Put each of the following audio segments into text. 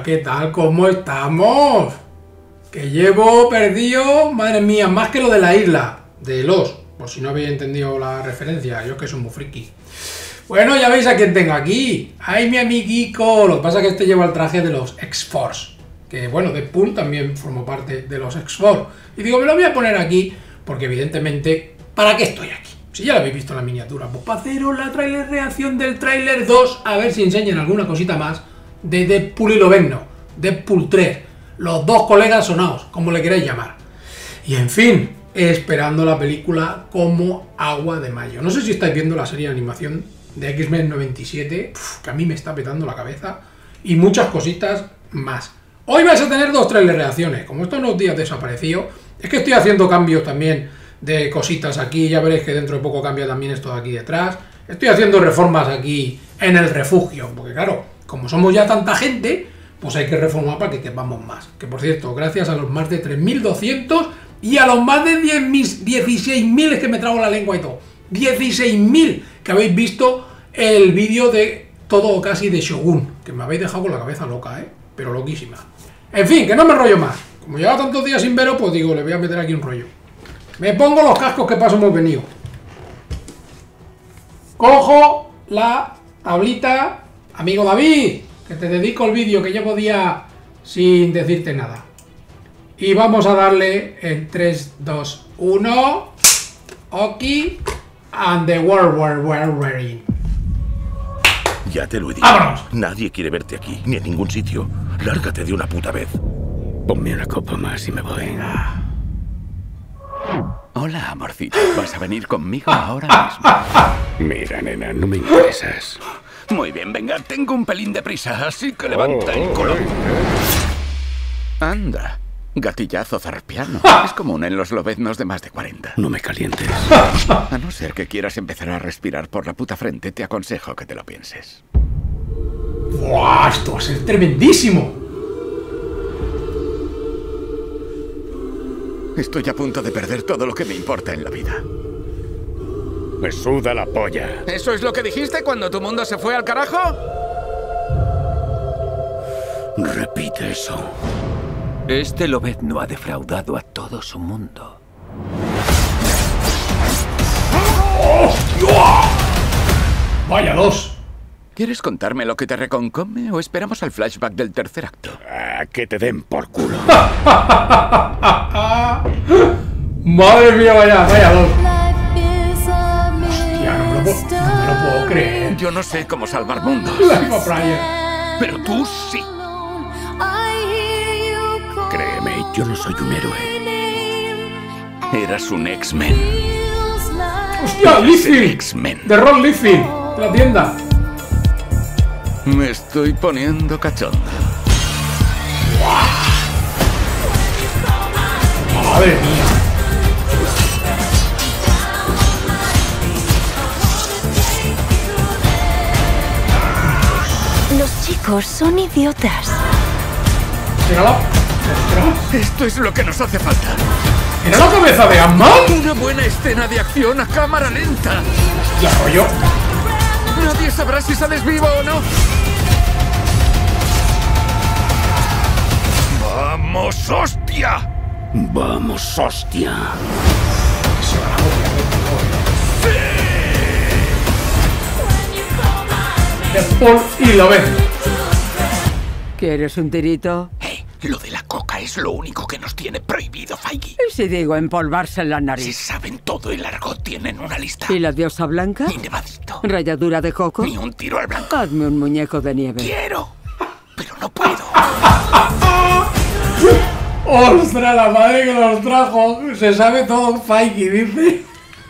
¿qué tal? ¿Cómo estamos? Que llevo perdido, madre mía, más que lo de la isla, de los, por si no habéis entendido la referencia, yo que soy muy friki. Bueno, ya veis a quién tengo aquí. ¡Ay, mi amiguico! Lo que pasa es que este lleva el traje de los X-Force. Que bueno, Deadpool también formó parte de los X-Force. Y digo, me lo voy a poner aquí, porque evidentemente, ¿para qué estoy aquí? Si ya lo habéis visto en la miniatura, pues para haceros la trailer reacción del trailer 2, a ver si enseñan alguna cosita más de Deadpool y Lobezno, Deadpool 3, los dos colegas sonados, como le queráis llamar. Y en fin, esperando la película como agua de mayo. No sé si estáis viendo la serie de animación de X-Men 97, que a mí me está petando la cabeza, y muchas cositas más. Hoy vais a tener dos trailers reacciones, como estos unos días desaparecido, es que estoy haciendo cambios también de cositas aquí, ya veréis que dentro de poco cambia también esto de aquí detrás. Estoy haciendo reformas aquí en el refugio, porque claro, como somos ya tanta gente, pues hay que reformar para que quepamos más. Que por cierto, gracias a los más de 3.200 y a los más de 16.000, es que me trago la lengua y todo, 16.000 que habéis visto el vídeo de todo o casi de Shogun, que me habéis dejado con la cabeza loca, pero loquísima. En fin, que no me enrollo más. Como lleva tantos días sin veros, pues digo, le voy a meter aquí un rollo. Me pongo los cascos que paso hemos venido. Cojo la tablita. Amigo David, que te dedico el vídeo que llevo días sin decirte nada. Y vamos a darle en 3, 2, 1. Oki. And the world we're wearing. Ya te lo he dicho. ¡Vámonos! Nadie quiere verte aquí, ni en ningún sitio. Lárgate de una puta vez. Ponme una copa más y me voy. Hola, amorcito. ¿Vas a venir conmigo ahora mismo? Mira, nena, no me interesas. Muy bien, venga, tengo un pelín de prisa, así que levanta el culo. Anda, gatillazo zarpiano. Es común en los lobeznos de más de 40. No me calientes. A no ser que quieras empezar a respirar por la puta frente, te aconsejo que te lo pienses. ¡Buah! Esto va a ser tremendísimo. Estoy a punto de perder todo lo que me importa en la vida. Me suda la polla. ¿Eso es lo que dijiste cuando tu mundo se fue al carajo? Repite eso. Este Lobezno ha defraudado a todo su mundo. ¡Hostia! ¡Vaya dos! ¿Quieres contarme lo que te reconcome o esperamos al flashback del tercer acto? Que te den por culo. Madre mía, vaya dos. Hostia, no me lo puedo creer. Yo no sé cómo salvar mundos. Pero tú sí. Créeme, yo no soy un héroe. Eras un X-Men. ¡Hostia, Liefeld! X-Men. De Ron Liefeld, de la tienda. Me estoy poniendo cachondo. Madre mía. Los chicos son idiotas. Mírala. Esto es lo que nos hace falta. ¿Era la cabeza de Ant-Man? Una buena escena de acción a cámara lenta. Ya rollo. Nadie sabrá si sales vivo o no. ¡Vamos, hostia! Vamos, hostia. Deadpool y Lobezno. ¿Quieres un tirito? Lo de la coca es lo único que nos tiene prohibido, Feige. ¿Y si digo empolvarse en la Si nariz? saben todo el argot, tienen una lista. ¿Y la diosa blanca? Ni nevadito. ¿Ralladura de coco? Ni un tiro al blanco. Hazme un muñeco de nieve. Quiero, pero no puedo. ¡Ostras, la madre que los trajo! Se sabe todo, Feige, dice.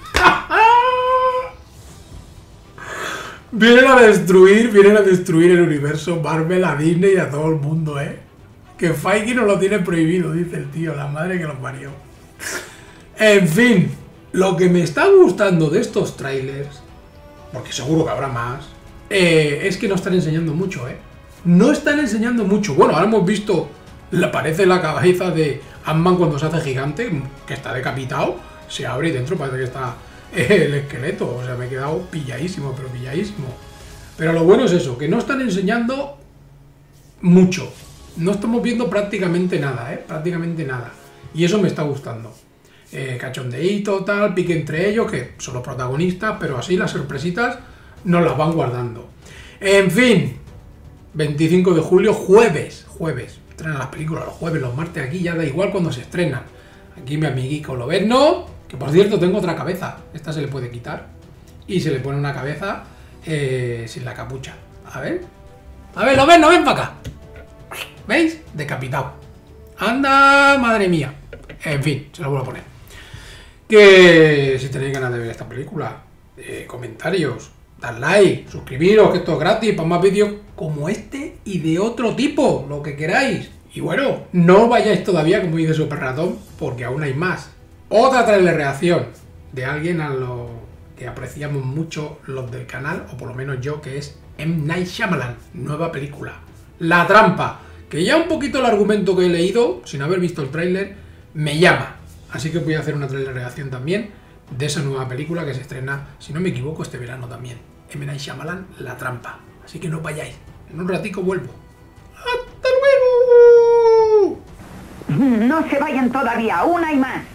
Vienen a destruir el universo Marvel, a Disney y a todo el mundo, Que Feige no lo tiene prohibido, dice el tío, la madre que los parió. En fin, lo que me está gustando de estos trailers, porque seguro que habrá más, es que no están enseñando mucho, No están enseñando mucho. Bueno, ahora hemos visto, parece la cabeza de Ant-Man cuando se hace gigante, que está decapitado, se abre y dentro parece que está el esqueleto. O sea, me he quedado pilladísimo, pero pilladísimo. Pero lo bueno es eso, que no están enseñando mucho. no estamos viendo prácticamente nada, prácticamente nada. Y eso me está gustando. Cachondeíto, tal, pique entre ellos, que son los protagonistas, pero así las sorpresitas nos las van guardando. En fin, 25 de julio, jueves. Estrenan las películas los jueves, los martes, aquí ya da igual cuando se estrenan. Aquí mi amiguico Lobezno, que por cierto tengo otra cabeza, esta se le puede quitar. Y se le pone una cabeza sin la capucha. A ver, Lobezno, ven para acá. ¿Veis? Decapitado. Anda, madre mía. En fin, se lo vuelvo a poner. Que si tenéis ganas de ver esta película, comentarios, dar like, suscribiros, que esto es gratis, para más vídeos como este y de otro tipo, lo que queráis. Y bueno, no vayáis todavía, como dice Super Ratón, porque aún hay más. Otra trailer reacción de alguien a lo que apreciamos mucho los del canal, o por lo menos yo, que es M. Night Shyamalan, nueva película. La trampa, que ya un poquito el argumento que he leído, sin haber visto el tráiler, me llama. Así que voy a hacer una trailer reacción también de esa nueva película que se estrena, si no me equivoco, este verano también. M. Night Shyamalan, La trampa. Así que no vayáis. En un ratico vuelvo. ¡Hasta luego! No se vayan todavía, una y más.